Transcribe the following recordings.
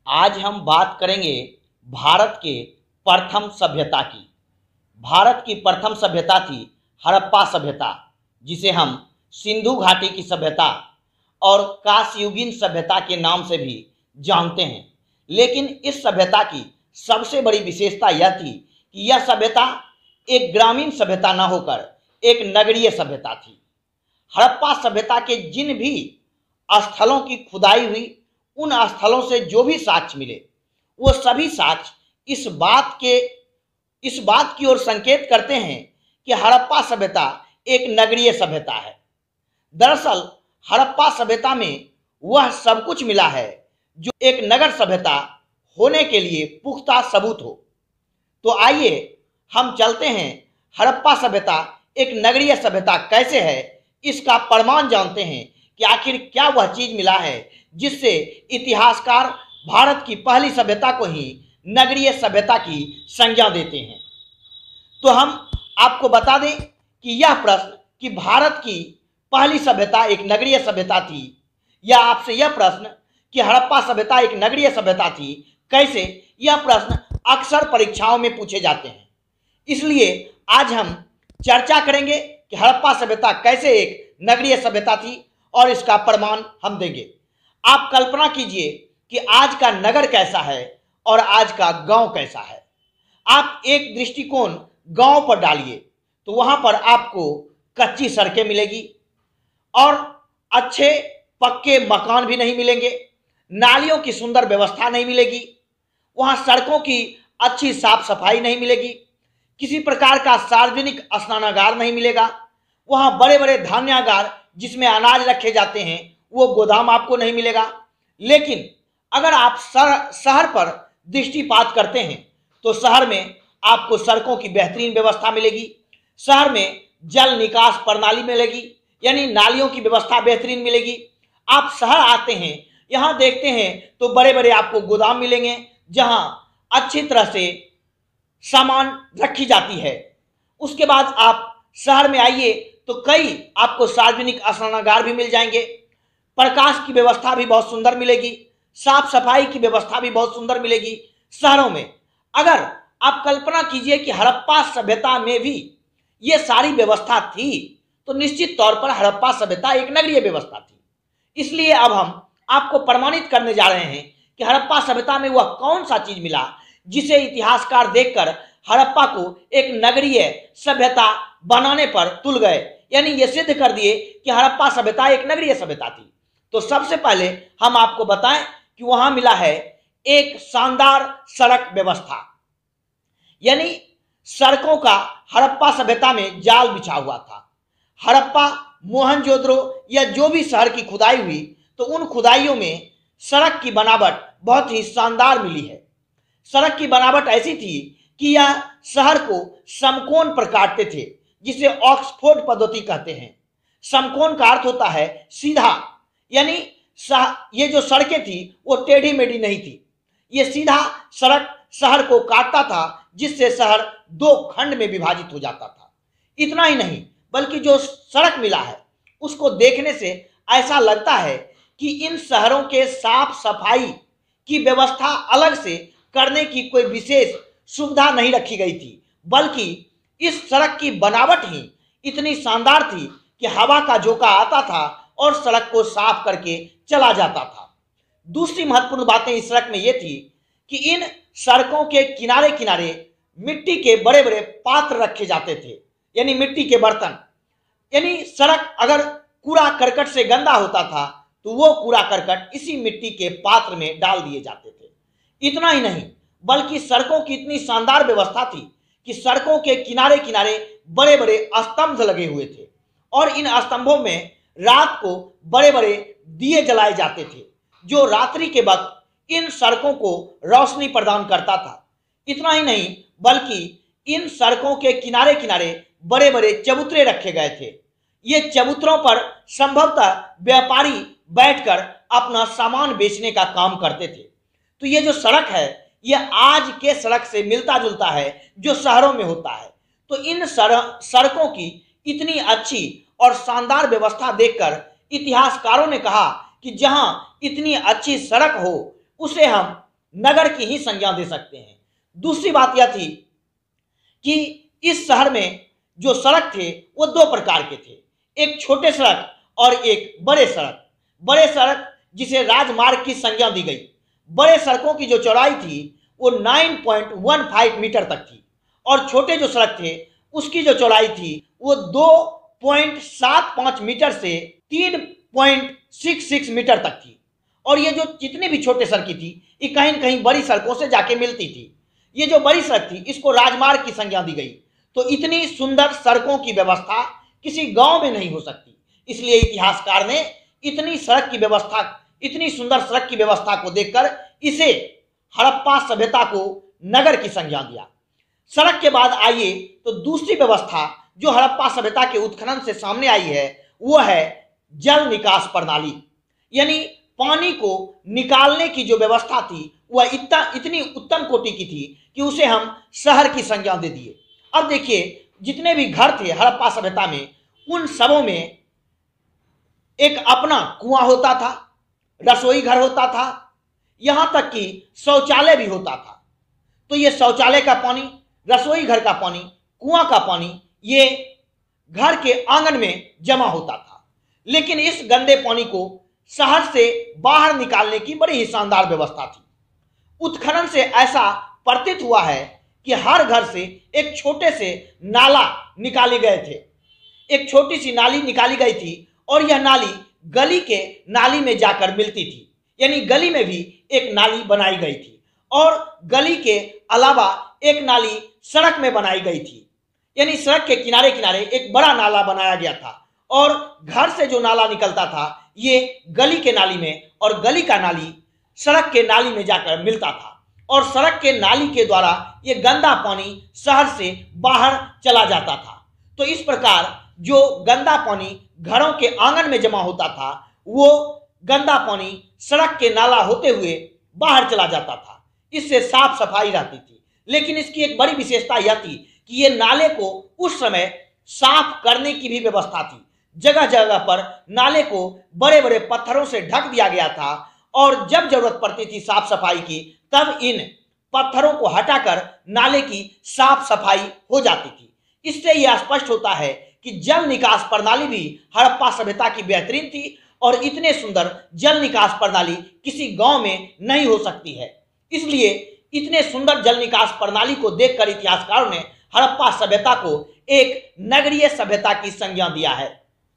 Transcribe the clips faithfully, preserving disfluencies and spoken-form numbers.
आज हम बात करेंगे भारत के प्रथम सभ्यता की। भारत की प्रथम सभ्यता थी हड़प्पा सभ्यता, जिसे हम सिंधु घाटी की सभ्यता और कांस्ययुगीन सभ्यता के नाम से भी जानते हैं। लेकिन इस सभ्यता की सबसे बड़ी विशेषता यह थी कि यह सभ्यता एक ग्रामीण सभ्यता न होकर एक नगरीय सभ्यता थी। हड़प्पा सभ्यता के जिन भी स्थलों की खुदाई हुई, उन स्थलों से जो भी साक्ष्य मिले, वो सभी साक्ष्य इस बात के इस बात की ओर संकेत करते हैं कि हड़प्पा सभ्यता एक नगरीय सभ्यता है। दरअसल हड़प्पा सभ्यता में वह सब कुछ मिला है जो एक नगर सभ्यता होने के लिए पुख्ता सबूत हो। तो आइए हम चलते हैं, हड़प्पा सभ्यता एक नगरीय सभ्यता कैसे है, इसका प्रमाण जानते हैं कि आखिर क्या वह चीज मिला है जिससे इतिहासकार भारत की पहली सभ्यता को ही नगरीय सभ्यता की संज्ञा देते हैं। तो हम आपको बता दें कि यह प्रश्न कि भारत की पहली सभ्यता एक नगरीय सभ्यता थी, या आपसे यह प्रश्न कि हड़प्पा सभ्यता एक नगरीय सभ्यता थी कैसे, यह प्रश्न अक्सर परीक्षाओं में पूछे जाते हैं। इसलिए आज हम चर्चा करेंगे कि हड़प्पा सभ्यता कैसे एक नगरीय सभ्यता थी और इसका प्रमाण हम देंगे। आप कल्पना कीजिए कि आज का नगर कैसा है और आज का गांव कैसा है। आप एक दृष्टिकोण गांव पर डालिए तो वहां पर आपको कच्ची सड़कें मिलेगी और अच्छे पक्के मकान भी नहीं मिलेंगे, नालियों की सुंदर व्यवस्था नहीं मिलेगी, वहां सड़कों की अच्छी साफ सफाई नहीं मिलेगी, किसी प्रकार का सार्वजनिक स्नानागार नहीं मिलेगा, वहां बड़े बड़े धान्यागार जिसमें अनाज रखे जाते हैं वो गोदाम आपको नहीं मिलेगा। लेकिन अगर आप शहर पर दृष्टिपात करते हैं तो शहर में आपको सड़कों की बेहतरीन व्यवस्था मिलेगी, शहर में जल निकास प्रणाली मिलेगी, यानी नालियों की व्यवस्था बेहतरीन मिलेगी। आप शहर आते हैं, यहाँ देखते हैं तो बड़े बड़े आपको गोदाम मिलेंगे जहां अच्छी तरह से सामान रखी जाती है। उसके बाद आप शहर में आइए तो कई आपको सार्वजनिक स्नानागार भी मिल जाएंगे, प्रकाश की व्यवस्था भी बहुत सुंदर मिलेगी, साफ सफाई की व्यवस्था भी बहुत सुंदर मिलेगी शहरों में। अगर आप कल्पना कीजिए कि हड़प्पा सभ्यता में भी ये सारी व्यवस्था थी तो निश्चित तौर पर हड़प्पा सभ्यता एक नगरीय व्यवस्था थी। इसलिए अब हम आपको प्रमाणित करने जा रहे हैं कि हड़प्पा सभ्यता में वह कौन सा चीज मिला जिसे इतिहासकार देखकर हड़प्पा को एक नगरीय सभ्यता बनाने पर तुल गए, यानी ये सिद्ध कर दिए कि हड़प्पा सभ्यता एक नगरीय सभ्यता थी। तो सबसे पहले हम आपको बताएं कि वहां मिला है एक शानदार सड़क व्यवस्था, यानी सड़कों का हड़प्पा सभ्यता में जाल बिछा हुआ था। हड़प्पा, मोहनजोदड़ो या जो भी शहर की खुदाई हुई तो उन खुदाइयों में सड़क की बनावट बहुत ही शानदार मिली है। सड़क की बनावट ऐसी थी कि यह शहर को समकोण पर काटते थे, जिसे ऑक्सफोर्ड पद्धति कहते हैं। समकोण का अर्थ होता है सीधा, यानी ये जो सड़कें थी वो टेढ़ी मेढ़ी नहीं थी, ये सीधा सड़क शहर को काटता था, जिससे शहर दो खंड में विभाजित हो जाता था। इतना ही नहीं बल्कि जो सड़क मिला है उसको देखने से ऐसा लगता है कि इन शहरों के साफ सफाई की व्यवस्था अलग से करने की कोई विशेष सुविधा नहीं रखी गई थी, बल्कि इस सड़क की बनावट ही इतनी शानदार थी कि हवा का झोंका आता था और सड़क को साफ करके चला जाता था। दूसरी महत्वपूर्ण बातें इस सड़क में ये थी कि इन सड़कों के किनारे किनारे मिट्टी के बड़े बड़े पात्र रखे जाते थे, यानी मिट्टी के बर्तन। यानी सड़क अगर कूड़ा करकट से गंदा होता था तो वो कूड़ा करकट इसी मिट्टी के पात्र में डाल दिए जाते थे। इतना ही नहीं बल्कि सड़कों की इतनी शानदार व्यवस्था थी कि सड़कों के किनारे किनारे बड़े बड़े स्तंभ लगे हुए थे और इन स्तंभों में रात को बड़े बड़े दिए जलाए जाते थे, जो रात्रि के वक्त इन सड़कों को रोशनी प्रदान करता था। इतना ही नहीं बल्कि इन सड़कों के किनारे किनारे बड़े बड़े चबूतरे रखे गए थे। ये चबूतरों पर संभवतः व्यापारी बैठकर अपना सामान बेचने का काम करते थे। तो ये जो सड़क है यह आज के सड़क से मिलता जुलता है जो शहरों में होता है। तो इन सड़कों की इतनी अच्छी और शानदार व्यवस्था देखकर इतिहासकारों ने कहा कि जहां इतनी अच्छी सड़क हो उसे हम नगर की ही संज्ञा दे सकते हैं। दूसरी बात यह थी कि इस शहर में जो सड़क थे वो दो प्रकार के थे, एक छोटे सड़क और एक बड़े सड़क। बड़े सड़क जिसे राजमार्ग की संज्ञा दी गई। बड़े सड़कों की जो चौड़ाई थी वो नौ पॉइंट एक पाँच मीटर तक थी और छोटे जो सड़क थे उसकी जो चौड़ाई थी वो दो पॉइंट सात पाँच मीटर से तीन पॉइंट छह छह मीटर तक थी। और ये जो जितनी भी छोटे सड़कें थी ये कहीं न कहीं बड़ी सड़कों से जाके मिलती थी। ये जो बड़ी सड़क थी इसको राजमार्ग की संज्ञा दी गई। तो इतनी सुंदर सड़कों की व्यवस्था किसी गांव में नहीं हो सकती, इसलिए इतिहासकार ने इतनी सड़क की व्यवस्था, इतनी सुंदर सड़क की व्यवस्था को देखकर इसे हड़प्पा सभ्यता को नगर की संज्ञा दिया। सड़क के बाद आइए तो दूसरी व्यवस्था जो हड़प्पा सभ्यता के उत्खनन से सामने आई है वो है जल निकास प्रणाली। यानी पानी को निकालने की जो व्यवस्था थी वह इतना इतनी उत्तम कोटि की थी कि उसे हम शहर की संज्ञा दे दिए। अब देखिए जितने भी घर थे हड़प्पा सभ्यता में उन सबों में एक अपना कुआं होता था, रसोई घर होता था, यहां तक कि शौचालय भी होता था। तो ये शौचालय का पानी, रसोई घर का पानी, कुआं का पानी ये घर के आंगन में जमा होता था। लेकिन इस गंदे पानी को शहर से बाहर निकालने की बड़ी ही शानदार व्यवस्था थी। उत्खनन से ऐसा प्रतीत हुआ है कि हर घर से एक छोटे से नाला निकाले गए थे, एक छोटी सी नाली निकाली गई थी और यह नाली गली के नाली में जाकर मिलती थी। यानी गली में भी एक नाली बनाई गई थी और गली के अलावा एक नाली सड़क में बनाई गई थी। यानी सड़क के किनारे किनारे एक बड़ा नाला बनाया गया था और घर से जो नाला निकलता था ये गली के नाली में और गली का नाली सड़क के नाली में जाकर मिलता था और सड़क के नाली के द्वारा ये गंदा पानी शहर से बाहर चला जाता था। तो इस प्रकार जो गंदा पानी घरों के आंगन में जमा होता था वो गंदा पानी सड़क के नाला होते हुए बाहर चला जाता था। इससे साफ सफाई रहती थी। लेकिन इसकी एक बड़ी विशेषता यह थी कि ये नाले को उस समय साफ करने की भी व्यवस्था थी। जगह जगह पर नाले को बड़े बड़े पत्थरों से ढक दिया गया था और जब जरूरत पड़ती थी साफ सफाई की तब इन पत्थरों को हटाकर नाले की साफ सफाई हो जाती थी। इससे यह स्पष्ट होता है कि जल निकास प्रणाली भी हड़प्पा सभ्यता की बेहतरीन थी और इतने सुंदर जल निकास प्रणाली किसी गांव में नहीं हो सकती है। इसलिए इतने सुंदर जल निकास प्रणाली को देखकर इतिहासकारों ने हड़प्पा सभ्यता को एक नगरीय सभ्यता की संज्ञा दिया है।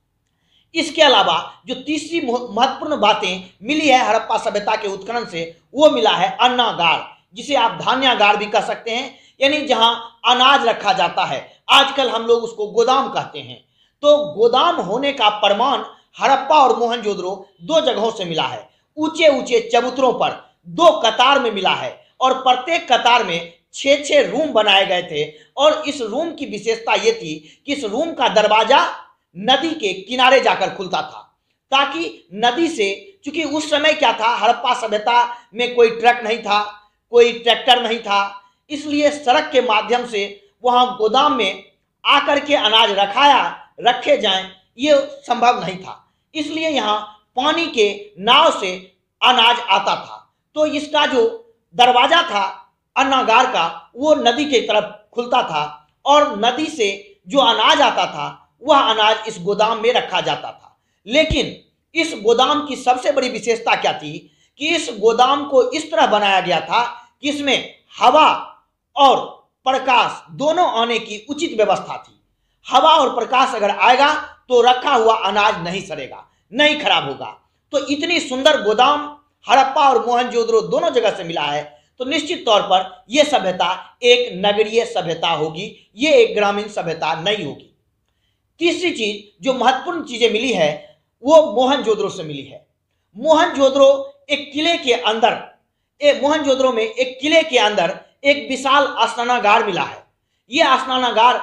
इसके अलावा जो तीसरी महत्वपूर्ण बातें मिली है हड़प्पा सभ्यता के उत्खनन से वो मिला है अन्नागार, जिसे आप धान्यागार भी कह सकते हैं, यानी जहां अनाज रखा जाता है। आजकल हम लोग उसको गोदाम कहते हैं। तो गोदाम होने का प्रमाण हड़प्पा और मोहनजोदड़ो दो जगहों से मिला है। ऊंचे ऊंचे चबूतरों पर दो कतार में मिला है और प्रत्येक कतार में छह छह रूम बनाए गए थे और इस रूम की विशेषता ये थी कि इस रूम का दरवाजा नदी के किनारे जाकर खुलता था ताकि नदी से, चूंकि उस समय क्या था हड़प्पा सभ्यता में कोई ट्रक नहीं था, कोई ट्रैक्टर नहीं था, इसलिए सड़क के माध्यम से वहां गोदाम में आकर के अनाज रखाया रखे जाएं ये संभव नहीं था। इसलिए यहाँ पानी के नाव से अनाज आता था। तो इसका जो दरवाजा था अन्नागार का वो नदी की तरफ खुलता था और नदी से जो अनाज आता था वह अनाज इस गोदाम में रखा जाता था। लेकिन इस गोदाम की सबसे बड़ी विशेषता क्या थी कि इस गोदाम को इस तरह बनाया गया था कि इसमें हवा और प्रकाश दोनों आने की उचित व्यवस्था थी। हवा और प्रकाश अगर आएगा तो रखा हुआ अनाज नहीं सड़ेगा, नहीं खराब होगा। तो इतनी सुंदर गोदाम हड़प्पा और मोहनजोदड़ो दोनों जगह से मिला है तो निश्चित तौर पर यह सभ्यता एक नगरीय सभ्यता होगी, ये एक ग्रामीण सभ्यता नहीं होगी। तीसरी चीज जो महत्वपूर्ण चीजें मिली है वो मोहनजोदड़ो से मिली है। मोहनजोदड़ो एक किले के अंदर, एक मोहनजोदड़ो में एक किले के अंदर एक विशाल स्नानागार मिला है। यह स्नानागार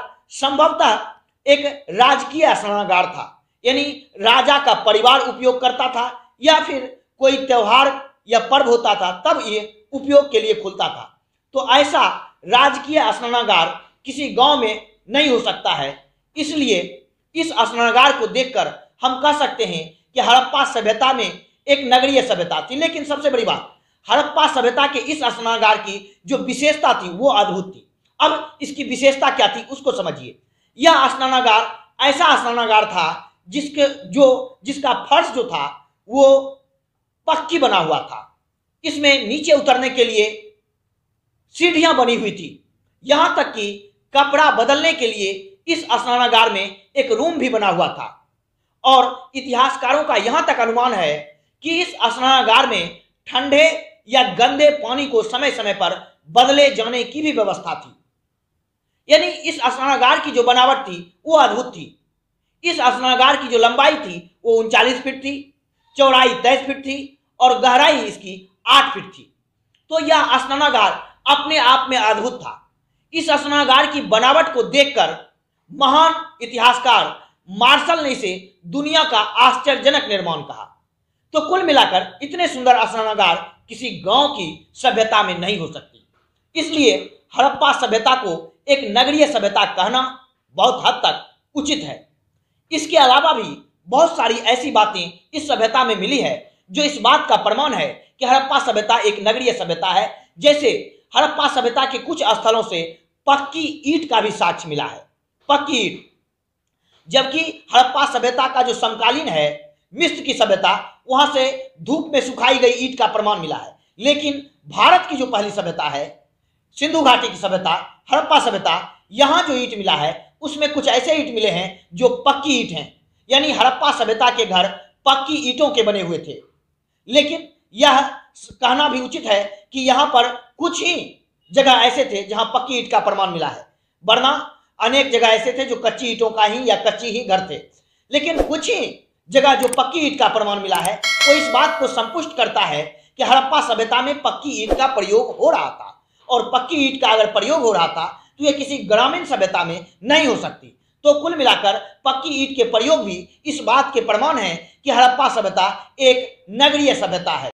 संभवतः एक राजकीय स्नानागार था, यानी राजा का परिवार उपयोग करता था या फिर कोई त्योहार या पर्व होता था तब ये उपयोग के लिए खुलता था। तो ऐसा राजकीय स्नानागार किसी गांव में नहीं हो सकता है। इसलिए इस स्नानागार को देखकर हम कह सकते हैं कि हड़प्पा सभ्यता में एक नगरीय सभ्यता थी। लेकिन सबसे बड़ी बात, हड़प्पा सभ्यता के इस स्नानागार की जो विशेषता थी वो अद्भुत थी। अब इसकी विशेषता क्या थी उसको समझिए। यह स्नानागार ऐसा स्नानागार था जिसके जो जिसका फर्श जो था वो पक्की बना हुआ था। इसमें नीचे उतरने के लिए सीढ़ियां बनी हुई थी। यहां तक कि कपड़ा बदलने के लिए इस स्नानागार में एक रूम भी बना हुआ था। और इतिहासकारों का यहां तक अनुमान है कि इस स्नानागार में ठंडे या गंदे पानी को समय समय पर बदले जाने की भी व्यवस्था थी। यानी इस स्नानागार की जो बनावट थी वो अद्भुत थी। इस स्नानागार की जो लंबाई थी वो उनचालीस फीट थी, चौड़ाई तेईस फीट थी और गहराई इसकी आठ फीट थी। तो यह स्नानागार अपने आप में अद्भुत था। इस स्नानागार की बनावट को देखकर महान इतिहासकार मार्शल ने इसे दुनिया का आश्चर्यजनक निर्माण कहा। तो कुल मिलाकर इतने सुंदर स्नानागार किसी गांव की सभ्यता में नहीं हो सकती। इसलिए हड़प्पा सभ्यता को एक नगरीय सभ्यता कहना बहुत हद तक उचित है। इसके अलावा भी बहुत सारी ऐसी बातें इस सभ्यता में मिली है जो इस बात का प्रमाण है कि हड़प्पा सभ्यता एक नगरीय सभ्यता है। जैसे हड़प्पा सभ्यता के कुछ स्थलों से पक्की ईंट का भी साक्ष्य मिला है, पक्की ईंट। जबकि हड़प्पा सभ्यता का जो समकालीन है मिस्र की सभ्यता, वहां से धूप में सुखाई गई ईंट का प्रमाण मिला है। लेकिन भारत की जो पहली सभ्यता है, सिंधु घाटी की सभ्यता, हड़प्पा सभ्यता, यहां जो ईंट मिला है उसमें कुछ ऐसे ईंट मिले हैं जो पक्की ईंट हैं। यानी हड़प्पा सभ्यता के घर पक्की ईंटों के बने हुए थे। लेकिन यह कहना भी उचित है कि यहां पर कुछ ही जगह ऐसे थे जहां पक्की ईंट का प्रमाण मिला है, वरना अनेक जगह ऐसे थे जो कच्ची ईंटों का ही या कच्ची ही घर थे। लेकिन कुछ ही जगह जो पक्की ईंट का प्रमाण मिला है वो इस बात को संपुष्ट करता है कि हड़प्पा सभ्यता में पक्की ईंट का प्रयोग हो रहा था। और पक्की ईंट का अगर प्रयोग हो रहा था तो यह किसी ग्रामीण सभ्यता में नहीं हो सकती। तो कुल मिलाकर पक्की ईंट के प्रयोग भी इस बात के प्रमाण है कि हड़प्पा सभ्यता एक नगरीय सभ्यता है।